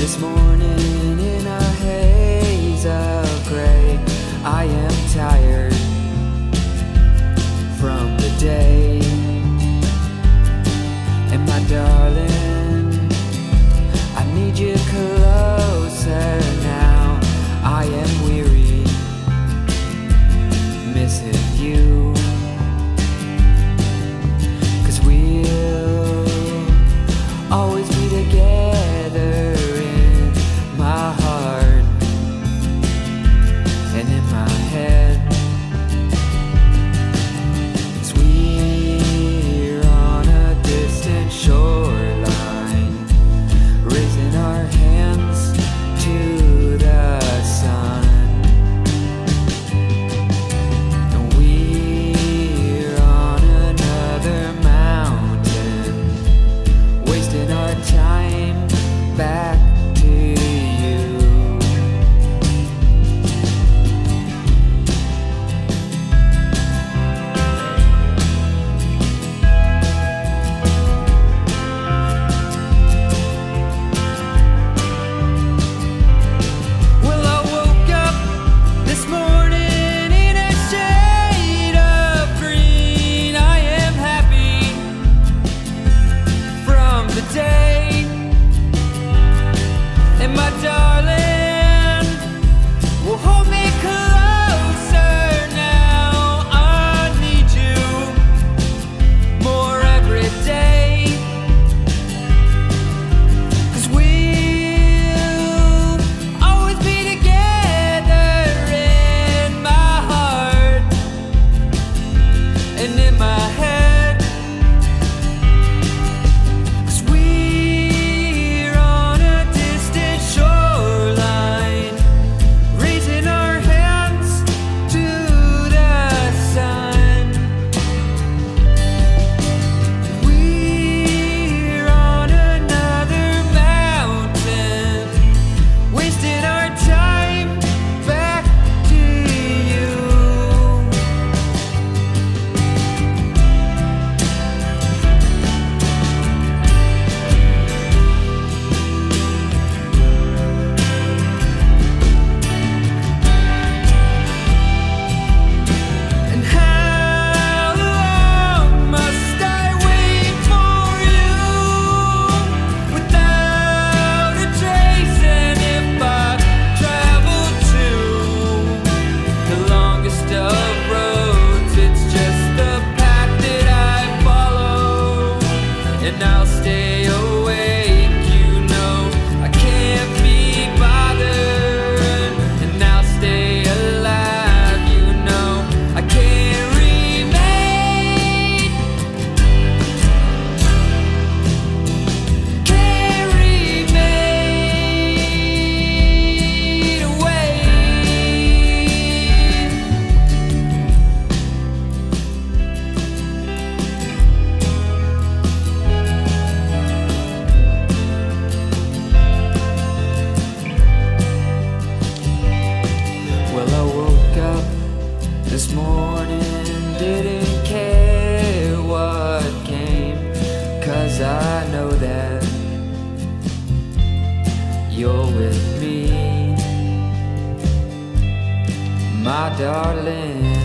This morning in a haze of gray, I am tired from the day. And my darling, I need you closer now. I am weary, missing you. 'Cause we'll always be together in my heart and in my head. 'Cause we're on a distant shoreline, raising our hands to the sun. And we're on another mountain, wasting our time back to you. Well, I woke up this morning in a shade of green. I am happy from the day. And my darling will hold me closer now. I need you more every day. 'Cause we'll always be together in my heart and in my head. 'Cause we're on a distant shoreline, raising our hands to the sun. We're on another mountain, wasting our time back to you. And how long must I wait for you without a trace? And if I travel to the longest of roads, it's just the path that I follow. And I'll stay awake, you know I can't be bothered. And I'll stay alive, you know I can't remain. Can't remain away. Well, I woke up this morning, didn't care what came, 'cause I know that you're with me, my darling.